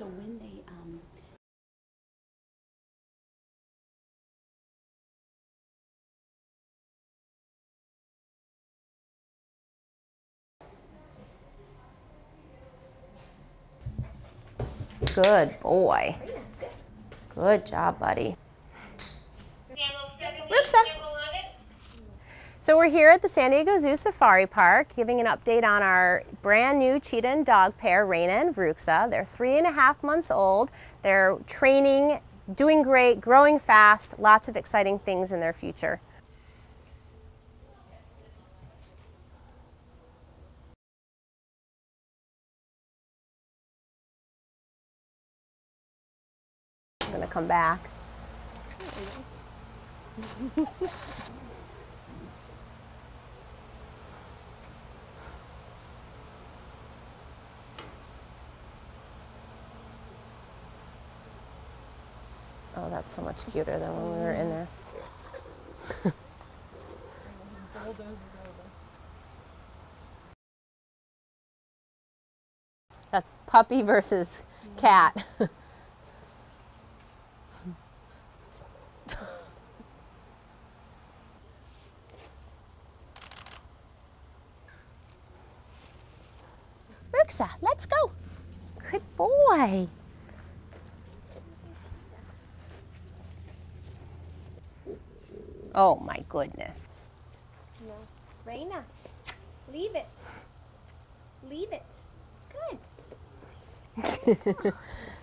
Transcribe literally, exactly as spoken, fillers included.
So when they um, Good boy. Good job, buddy. Ruxa. So we're here at the San Diego Zoo Safari Park giving an update on our brand new cheetah and dog pair, Raina and Ruxa. They're three and a half months old. They're training, doing great, growing fast, lots of exciting things in their future. I'm gonna come back. Oh, that's so much cuter than when we were in there. That's puppy versus cat. Ruxa, let's go. Good boy. Oh my goodness. No. Raina, leave it. Leave it. Good.